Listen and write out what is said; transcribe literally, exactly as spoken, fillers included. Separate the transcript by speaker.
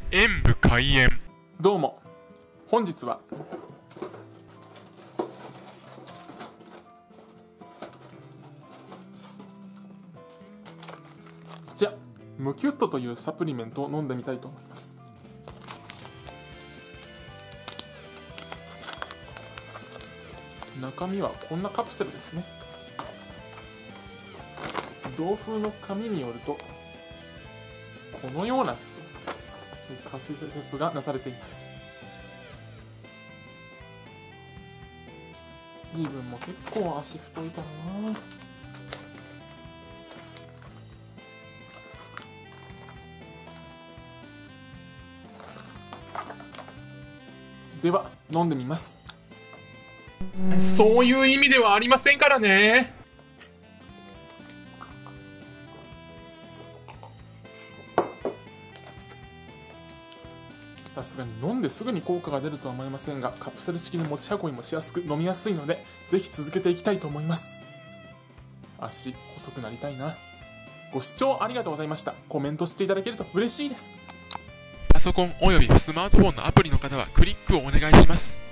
Speaker 1: 演武開演。
Speaker 2: どうも、本日はこちらムキュットというサプリメントを飲んでみたいと思います。中身はこんなカプセルですね。同封の紙によるとこのような仮説がなされています。自分も結構足太いからな。では飲んでみます。
Speaker 1: そういう意味ではありませんからね。
Speaker 2: さすがに飲んですぐに効果が出るとは思いませんが、カプセル式に持ち運びもしやすく飲みやすいので、ぜひ続けていきたいと思います。足細くなりたいな。ご視聴ありがとうございました。コメントしていただけると嬉しいです。
Speaker 1: パソコンおよびスマートフォンのアプリの方はクリックをお願いします。